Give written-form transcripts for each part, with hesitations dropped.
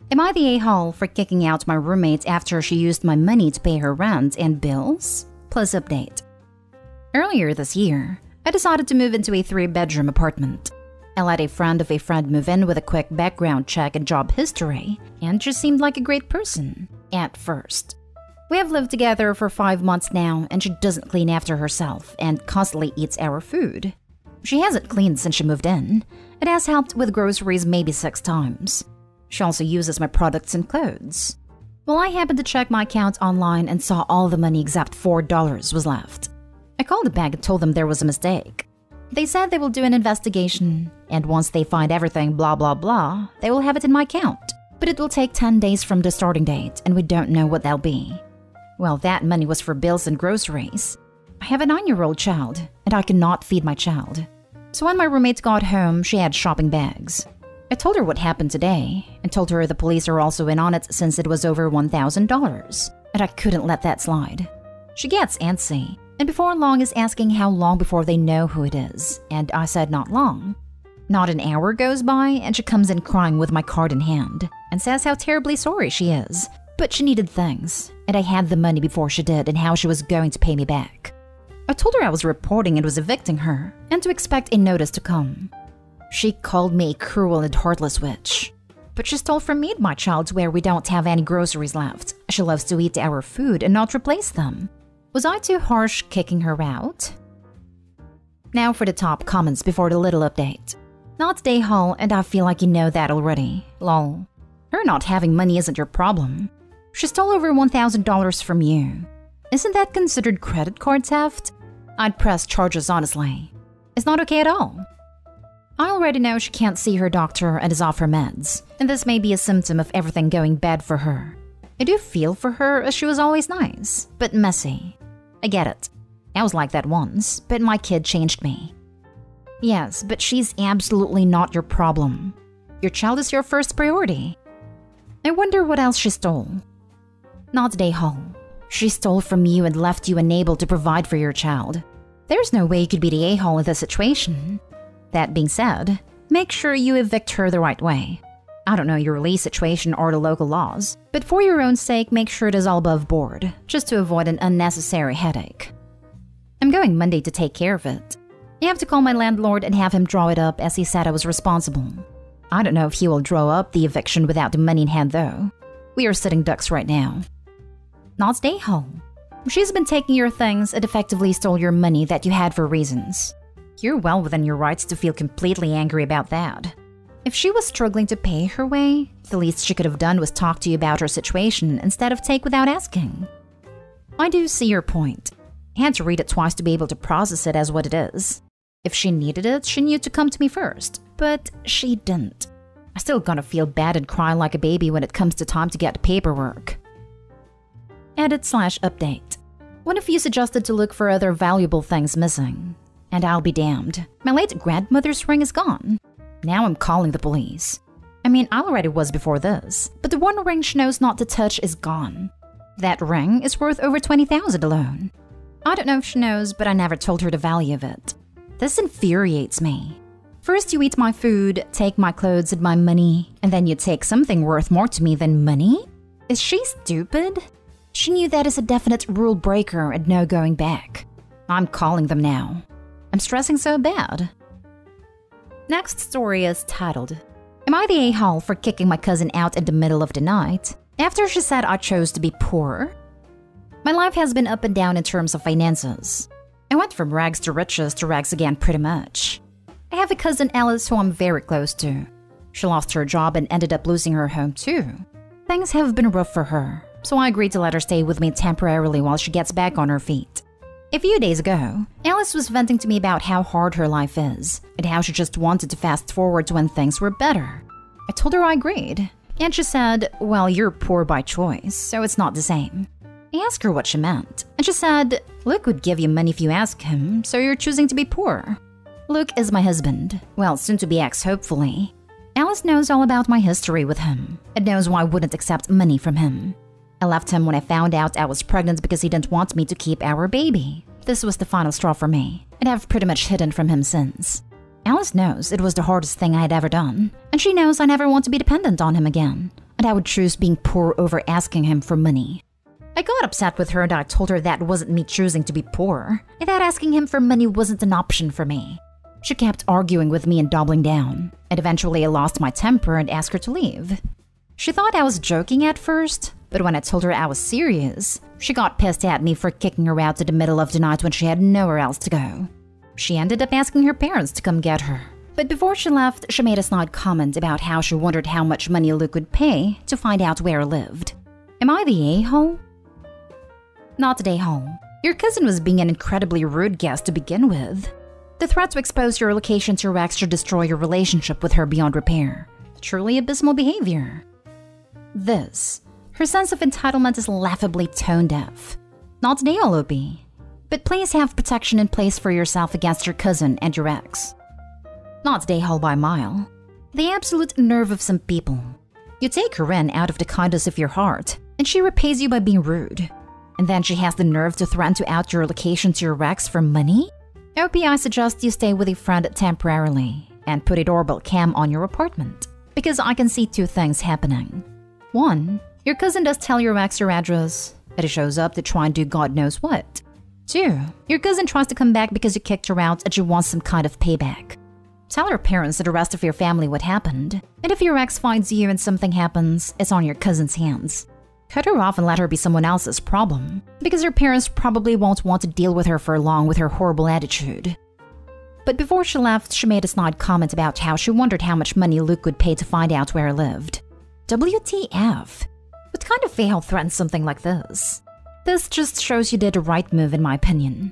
Am I the a-hole for kicking out my roommate after she used my money to pay her rent and bills? Plus update. Earlier this year, I decided to move into a 3-bedroom apartment. I let a friend of a friend move in with a quick background check and job history, and she seemed like a great person, at first. We have lived together for 5 months now, and she doesn't clean after herself and constantly eats our food. She hasn't cleaned since she moved in. It has helped with groceries maybe 6 times. She also uses my products and clothes. Well, I happened to check my account online and saw all the money except $4 was left. I called the bank and told them there was a mistake. They said they will do an investigation, and once they find everything blah blah blah, they will have it in my account. But it will take 10 days from the starting date, and we don't know what that'll be. Well, that money was for bills and groceries. I have a 9-year-old child, and I cannot feed my child. So when my roommate got home, she had shopping bags. I told her what happened today, and told her the police are also in on it since it was over $1,000, and I couldn't let that slide. She gets antsy, and before long is asking how long before they know who it is, and I said not long. Not an hour goes by, and she comes in crying with my card in hand, and says how terribly sorry she is, but she needed things, and I had the money before she did and how she was going to pay me back. I told her I was reporting and was evicting her, and to expect a notice to come. She called me a cruel and heartless witch. But she stole from me and my child where we don't have any groceries left. She loves to eat our food and not replace them. Was I too harsh kicking her out? Now for the top comments before the little update. Not day haul, and I feel like you know that already. Lol. Her not having money isn't your problem. She stole over $1,000 from you. Isn't that considered credit card theft? I'd press charges honestly. It's not okay at all. I already know she can't see her doctor and is off her meds, and this may be a symptom of everything going bad for her. I do feel for her as she was always nice, but messy. I get it. I was like that once, but my kid changed me. Yes, but she's absolutely not your problem. Your child is your first priority. I wonder what else she stole. Not day haul. She stole from you and left you unable to provide for your child. There's no way you could be the a-hole in this situation. That being said, make sure you evict her the right way. I don't know your lease situation or the local laws, but for your own sake, make sure it is all above board, just to avoid an unnecessary headache. I'm going Monday to take care of it. You have to call my landlord and have him draw it up as he said I was responsible. I don't know if he will draw up the eviction without the money in hand though. We are sitting ducks right now. Not stay home. She's been taking your things and effectively stole your money that you had for reasons. You're well within your rights to feel completely angry about that. If she was struggling to pay her way, the least she could have done was talk to you about her situation instead of take without asking. I do see your point. I had to read it twice to be able to process it as what it is. If she needed it, she knew to come to me first, but she didn't. I still gonna feel bad and cry like a baby when it comes to time to get paperwork. Edit/update. One of you suggested to look for other valuable things missing. And I'll be damned. My late grandmother's ring is gone. Now I'm calling the police. I mean, I already was before this, but the one ring she knows not to touch is gone. That ring is worth over $20,000 alone. I don't know if she knows, but I never told her the value of it. This infuriates me. First you eat my food, take my clothes and my money, and then you take something worth more to me than money? Is she stupid? She knew that is a definite rule breaker and no going back. I'm calling them now. I'm stressing so bad. Next story is titled, Am I the a-hole for kicking my cousin out in the middle of the night after she said I chose to be poor? My life has been up and down in terms of finances. I went from rags to riches to rags again pretty much. I have a cousin Alice who I'm very close to. She lost her job and ended up losing her home too. Things have been rough for her, so I agreed to let her stay with me temporarily while she gets back on her feet. A few days ago, Alice was venting to me about how hard her life is, and how she just wanted to fast forward to when things were better. I told her I agreed, and she said, well, you're poor by choice, so it's not the same. I asked her what she meant, and she said, Luke would give you money if you ask him, so you're choosing to be poor. Luke is my husband, well, soon to be ex, hopefully. Alice knows all about my history with him, and knows why I wouldn't accept money from him. I left him when I found out I was pregnant because he didn't want me to keep our baby. This was the final straw for me, and I've pretty much hidden from him since. Alice knows it was the hardest thing I had ever done, and she knows I never want to be dependent on him again. and I would choose being poor over asking him for money. I got upset with her and I told her that wasn't me choosing to be poor, and that asking him for money wasn't an option for me. She kept arguing with me and doubling down, and eventually I lost my temper and asked her to leave. She thought I was joking at first, but when I told her I was serious, she got pissed at me for kicking her out in the middle of the night when she had nowhere else to go. She ended up asking her parents to come get her. But before she left, she made a snide comment about how she wondered how much money Luke would pay to find out where I lived. Am I the a-hole? Not the a-hole. Your cousin was being an incredibly rude guest to begin with. The threat to expose your location to your ex should destroy your relationship with her beyond repair. Truly abysmal behavior. Her sense of entitlement is laughably tone deaf. Not the a-hole, OP. But please have protection in place for yourself against your cousin and your ex. Not the a-hole by a mile. The absolute nerve of some people. You take her in out of the kindness of your heart, and she repays you by being rude. And then she has the nerve to threaten to out your location to your ex for money? OP, I suggest you stay with a friend temporarily and put a doorbell cam on your apartment, because I can see two things happening. 1. Your cousin does tell your ex your address, and he shows up to try and do God knows what. 2. Your cousin tries to come back because you kicked her out and she wants some kind of payback. Tell her parents and the rest of your family what happened, and if your ex finds you and something happens, it's on your cousin's hands. Cut her off and let her be someone else's problem, because her parents probably won't want to deal with her for long with her horrible attitude. But before she left, she made a snide comment about how she wondered how much money Luke would pay to find out where I lived. WTF? What kind of a-hole threatens something like this? This just shows you did the right move in my opinion.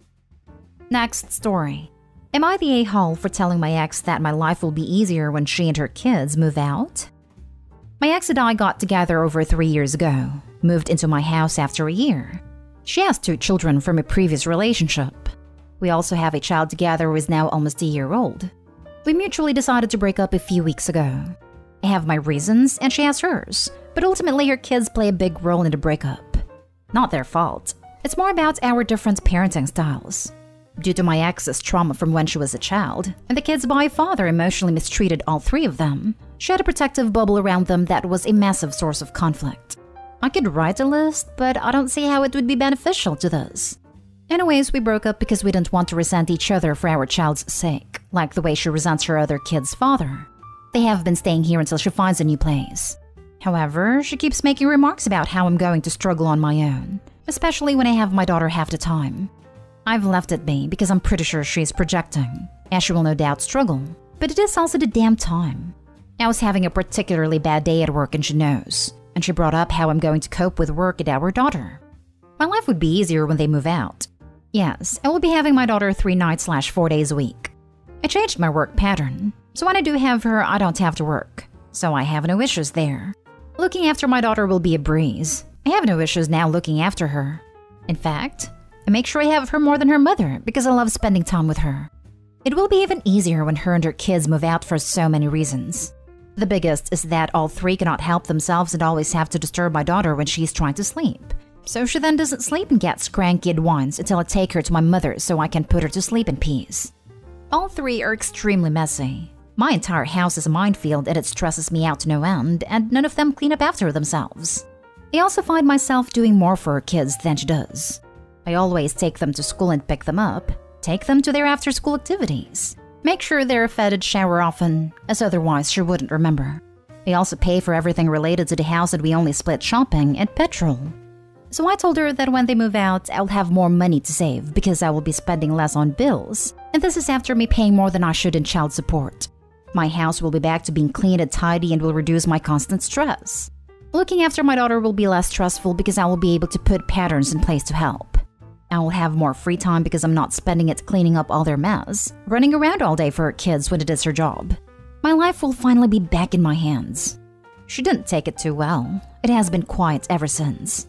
Next story. Am I the a-hole for telling my ex that my life will be easier when she and her kids move out? My ex and I got together over 3 years ago, moved into my house after a year. She has 2 children from a previous relationship. We also have a child together who is now almost a year old. We mutually decided to break up a few weeks ago. I have my reasons and she has hers, but ultimately her kids play a big role in the breakup. Not their fault. It's more about our different parenting styles. Due to my ex's trauma from when she was a child, and the kids' by father emotionally mistreated all 3 of them, she had a protective bubble around them that was a massive source of conflict. I could write a list, but I don't see how it would be beneficial to this. Anyways, we broke up because we didn't want to resent each other for our child's sake, like the way she resents her other kid's father. They have been staying here until she finds a new place. However, she keeps making remarks about how I'm going to struggle on my own, especially when I have my daughter half the time. I've left it be because I'm pretty sure she's projecting, and she will no doubt struggle, but it is also the damn time. I was having a particularly bad day at work and she knows, and she brought up how I'm going to cope with work and our daughter. My life would be easier when they move out. Yes, I will be having my daughter 3 nights/4 days a week. I changed my work pattern, so when I do have her, I don't have to work, so I have no issues there. Looking after my daughter will be a breeze. I have no issues now looking after her. In fact, I make sure I have her more than her mother because I love spending time with her. It will be even easier when her and her kids move out for so many reasons. The biggest is that all 3 cannot help themselves and always have to disturb my daughter when she's trying to sleep. So she then doesn't sleep and gets cranky at once until I take her to my mother so I can put her to sleep in peace. All 3 are extremely messy. My entire house is a minefield and it stresses me out to no end, and none of them clean up after themselves. I also find myself doing more for her kids than she does. I always take them to school and pick them up, take them to their after-school activities, make sure they're fed and shower often, as otherwise she wouldn't remember. I also pay for everything related to the house and we only split shopping and petrol. So I told her that when they move out, I'll have more money to save because I will be spending less on bills, and this is after me paying more than I should in child support. My house will be back to being clean and tidy and will reduce my constant stress. Looking after my daughter will be less stressful because I will be able to put patterns in place to help. I will have more free time because I'm not spending it cleaning up all their mess, running around all day for her kids when it is her job. My life will finally be back in my hands. She didn't take it too well. It has been quiet ever since.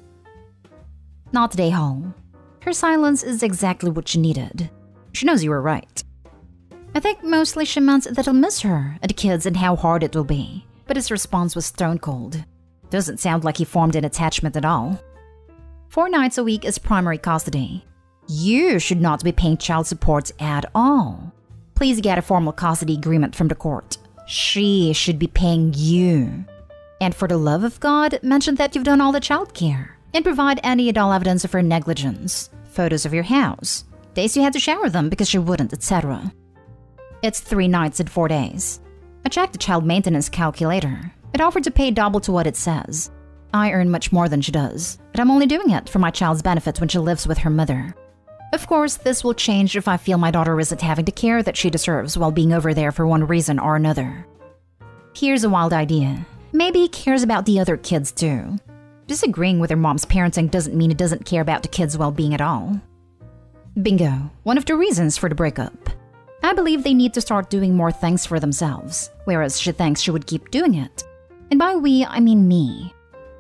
Not the a-hole. Her silence is exactly what she needed. She knows you were right. I think mostly she meant that I'll miss her and the kids and how hard it will be, but his response was stone cold. Doesn't sound like he formed an attachment at all. 4 nights a week is primary custody. You should not be paying child support at all. Please get a formal custody agreement from the court. She should be paying you. And for the love of God, mention that you've done all the childcare and provide any and all evidence of her negligence, photos of your house, days you had to shower them because she wouldn't, etc. It's 3 nights and 4 days. I checked the child maintenance calculator. It offered to pay double to what it says. I earn much more than she does, but I'm only doing it for my child's benefit when she lives with her mother. Of course, this will change if I feel my daughter isn't having the care that she deserves while being over there for one reason or another. Here's a wild idea. Maybe he cares about the other kids too. Disagreeing with her mom's parenting doesn't mean he doesn't care about the kids' well-being at all. Bingo, one of the reasons for the breakup. I believe they need to start doing more things for themselves, whereas she thinks she would keep doing it. And by we, I mean me.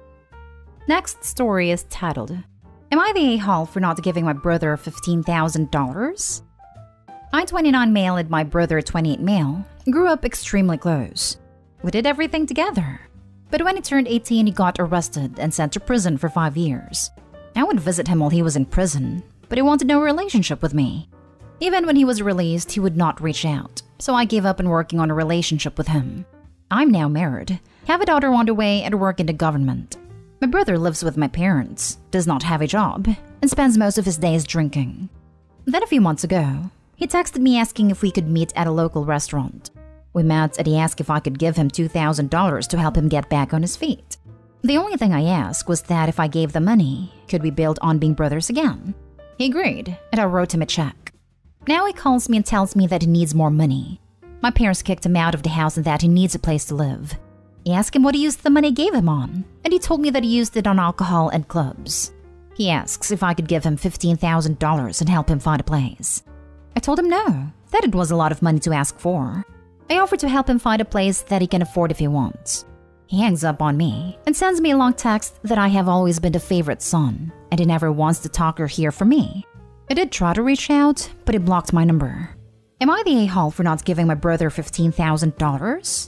Next story is titled, Am I the a-hole for not giving my brother $15,000? I'm 29 male and my brother 28 male grew up extremely close. We did everything together. But when he turned 18, he got arrested and sent to prison for 5 years. I would visit him while he was in prison, but he wanted no relationship with me. Even when he was released, he would not reach out, so I gave up on working on a relationship with him. I'm now married, have a daughter on the way, and work in the government. My brother lives with my parents, does not have a job, and spends most of his days drinking. Then a few months ago, he texted me asking if we could meet at a local restaurant. We met and he asked if I could give him $2,000 to help him get back on his feet. The only thing I asked was that if I gave the money, could we build on being brothers again? He agreed, and I wrote him a check. Now he calls me and tells me that he needs more money. My parents kicked him out of the house and that he needs a place to live. I asked him what he used the money I gave him on, and he told me that he used it on alcohol and clubs. He asks if I could give him $15,000 and help him find a place. I told him no, that it was a lot of money to ask for. I offered to help him find a place that he can afford if he wants. He hangs up on me and sends me a long text that I have always been the favorite son, and he never wants to talk or hear from me. I did try to reach out, but he blocked my number. Am I the a-hole for not giving my brother $15,000?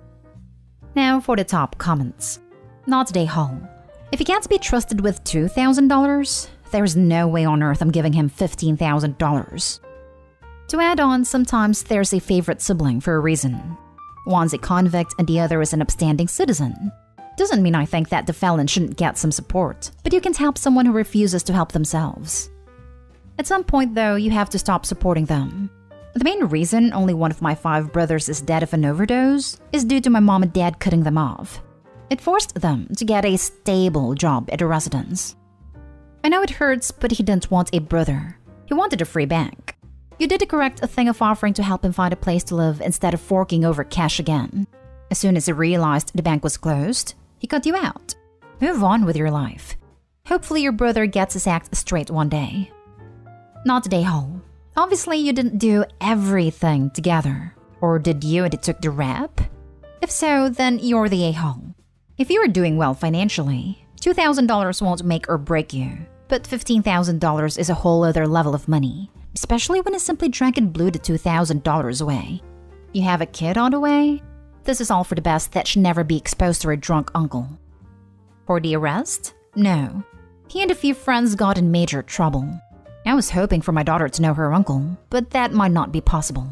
Now for the top comments. Not the a-hole. If he can't be trusted with $2,000, there's no way on earth I'm giving him $15,000. To add on, sometimes there's a favorite sibling for a reason. One's a convict and the other is an upstanding citizen. Doesn't mean I think that the felon shouldn't get some support, but you can't help someone who refuses to help themselves. At some point though, you have to stop supporting them. The main reason only one of my 5 brothers is dead of an overdose is due to my mom and dad cutting them off. It forced them to get a stable job at a residence. I know it hurts, but he didn't want a brother. He wanted a free bank. You did the correct thing of offering to help him find a place to live instead of forking over cash again. As soon as he realized the bank was closed, he cut you out. Move on with your life. Hopefully your brother gets his act straight one day. Not the a-hole. Obviously you didn't do everything together. Or did you and it took the rap? If so, then you're the a-hole. If you are doing well financially, $2,000 won't make or break you. But $15,000 is a whole other level of money. Especially when he simply drank and blew the $2,000 away. You have a kid on the way? This is all for the best that should never be exposed to a drunk uncle. For the arrest? No. He and a few friends got in major trouble. I was hoping for my daughter to know her uncle, but that might not be possible.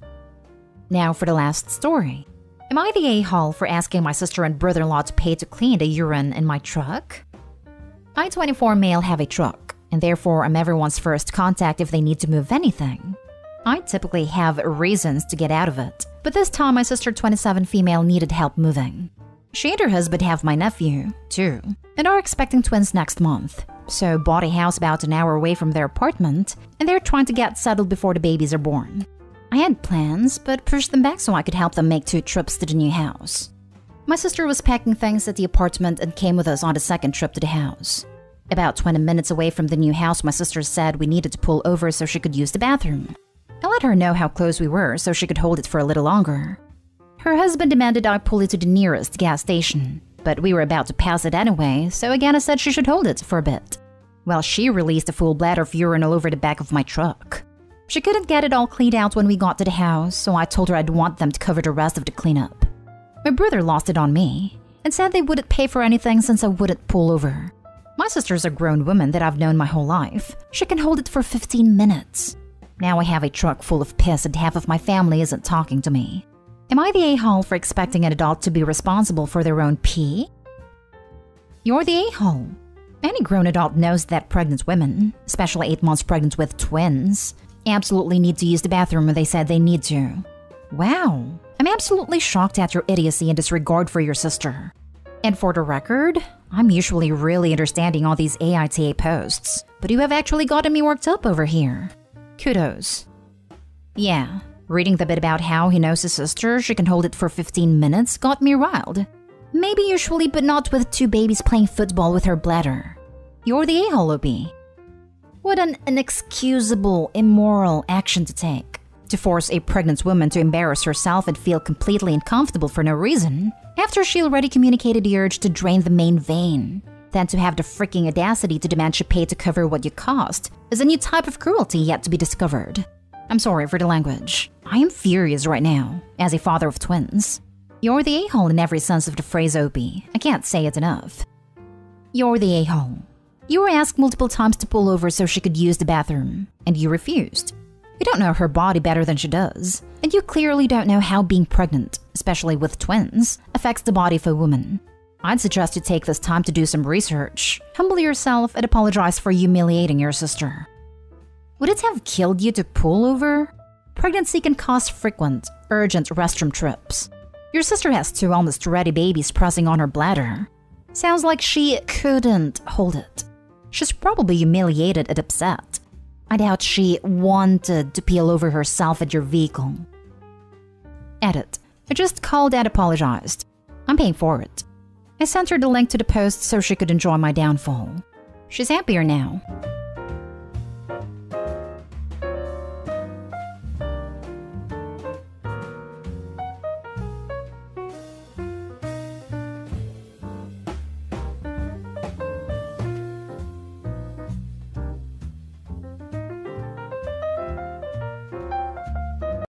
Now for the last story. Am I the a-hole for asking my sister and brother-in-law to pay to clean the urine in my truck? I, 24 male, have a truck, and therefore I'm everyone's first contact if they need to move anything. I typically have reasons to get out of it, but this time my sister, 27 female, needed help moving. She and her husband have my nephew, too, and are expecting twins next month, so bought a house about an hour away from their apartment, and they're trying to get settled before the babies are born. I had plans, but pushed them back so I could help them make 2 trips to the new house. My sister was packing things at the apartment and came with us on the second trip to the house. About 20 minutes away from the new house, my sister said we needed to pull over so she could use the bathroom. I let her know how close we were so she could hold it for a little longer. Her husband demanded I pull it to the nearest gas station, but we were about to pass it anyway, so again I said she should hold it for a bit. Well, she released a full bladder of urine all over the back of my truck. She couldn't get it all cleaned out when we got to the house, so I told her I'd want them to cover the rest of the cleanup. My brother lost it on me and said they wouldn't pay for anything since I wouldn't pull over. My sister's a grown woman that I've known my whole life. She can hold it for 15 minutes. Now I have a truck full of piss and half of my family isn't talking to me. Am I the a-hole for expecting an adult to be responsible for their own pee? You're the a-hole. Any grown adult knows that pregnant women, especially 8 months pregnant with twins, absolutely need to use the bathroom when they said they need to. Wow, I'm absolutely shocked at your idiocy and disregard for your sister. And for the record, I'm usually really understanding all these AITA posts, but you have actually gotten me worked up over here. Kudos. Yeah, reading the bit about how he knows his sister, she can hold it for 15 minutes, got me riled. Maybe usually, but not with 2 babies playing football with her bladder. You're the a-hole, OB. What an inexcusable, immoral action to take. To force a pregnant woman to embarrass herself and feel completely uncomfortable for no reason, after she already communicated the urge to drain the main vein. Then to have the freaking audacity to demand she pay to cover what you cost is a new type of cruelty yet to be discovered. I'm sorry for the language. I am furious right now, as a father of twins. You're the a-hole in every sense of the phrase, OB. I can't say it enough. You're the a-hole. You were asked multiple times to pull over so she could use the bathroom, and you refused. You don't know her body better than she does, and you clearly don't know how being pregnant, especially with twins, affects the body of a woman. I'd suggest you take this time to do some research, humble yourself, and apologize for humiliating your sister. Would it have killed you to pull over? Pregnancy can cause frequent, urgent restroom trips. Your sister has 2 almost ready babies pressing on her bladder. Sounds like she couldn't hold it. She's probably humiliated and upset. I doubt she wanted to peel over herself at your vehicle. Edit. I just called and apologized. I'm paying for it. I sent her the link to the post so she could enjoy my downfall. She's happier now.